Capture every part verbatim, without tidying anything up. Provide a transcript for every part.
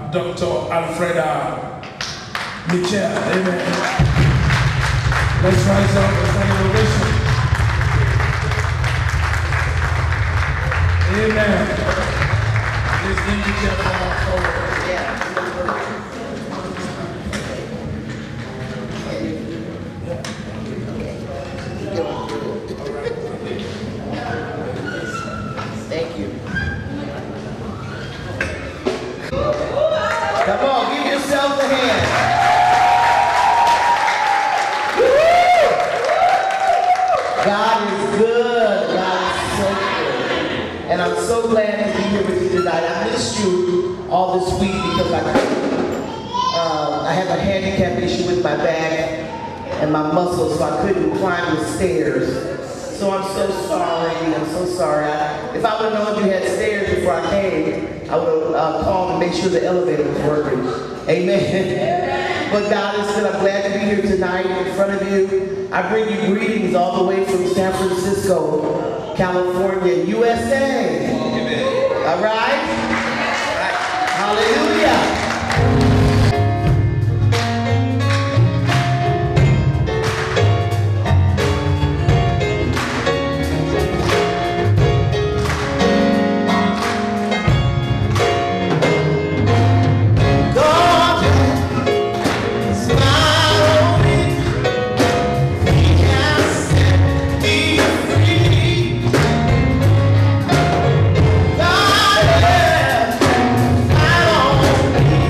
Doctor Alfreda Mitchell. Amen. Let's rise up and sing an ovation. Amen. Let's give Mitchell come forward. Yeah. Thank you. Come on, give yourself a hand. God is good. God is so good. And I'm so glad to be here with you tonight. I missed you all this week because I uh, I have a handicap issue with my back and my muscles, so I couldn't climb the stairs. So I'm so sorry. I'm so sorry. I, if I would have known you had stairs before I came, I would have uh, called and made sure the elevator was working. Amen. But God is good. I'm glad to be here tonight in front of you. I bring you greetings all the way from San Francisco, California, U S A. Amen. All right? Hallelujah. God, yeah, I don't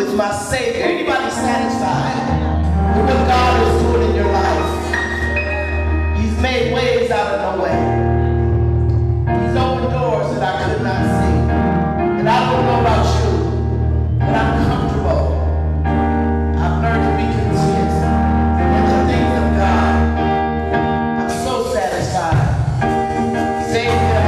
is my Savior. Anybody satisfied with what God is doing in your life? He's made ways out of no way. He's opened doors that I could not see. And I don't know about you, but I'm comfortable. I've learned to be content in the things of God. I'm so satisfied. Savior.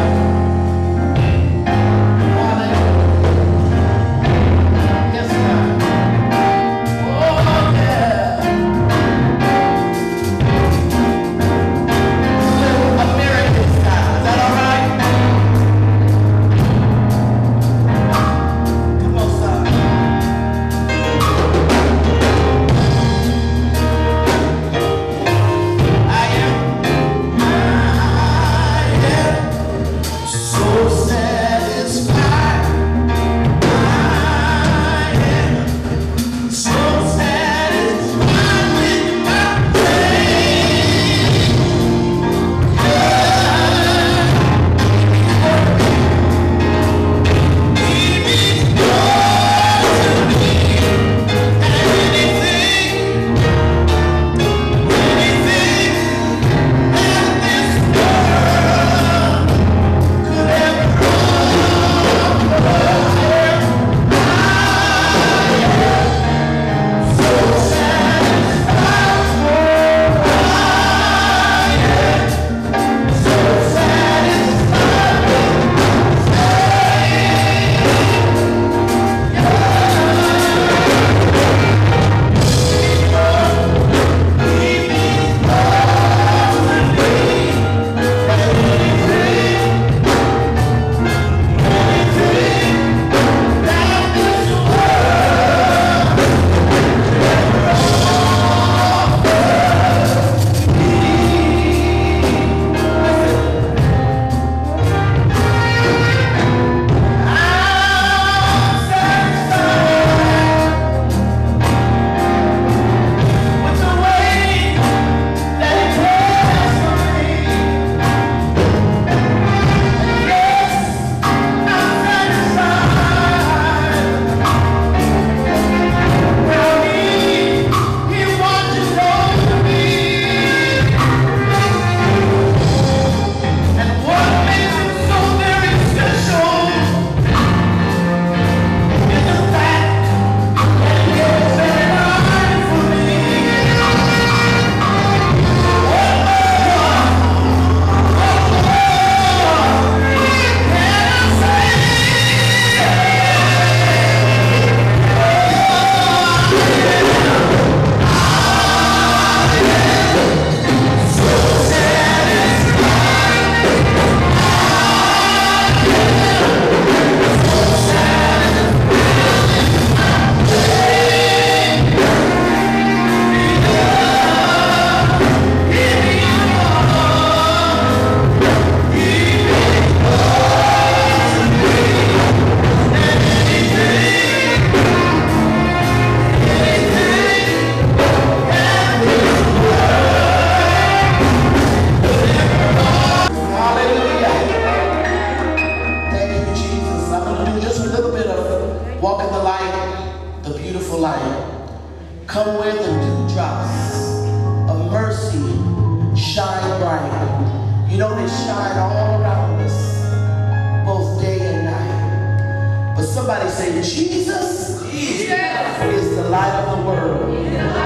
Come where the dewdrops of mercy shine bright. You know they shine all around us, both day and night. But somebody say, Jesus, Jesus is the light of the world.